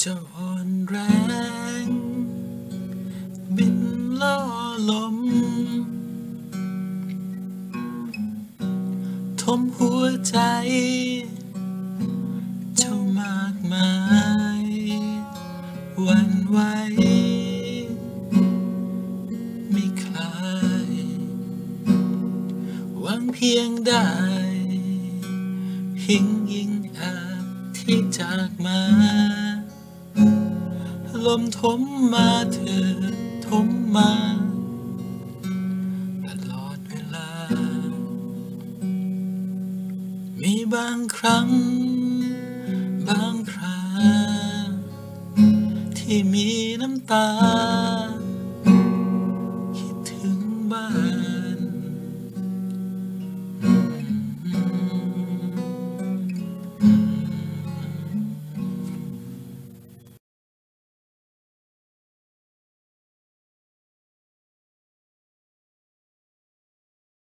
จะอ่อนแรงบินล่อลมทมหัวใจเจ้ามากมายหวั่นไหวไม่คลายหวังเพียงได้หิ่งยิ่งอาจที่จากมาลมทมมาเถิดทมมาตลอดเวลามีบางครั้งบางคราที่มีน้ำตา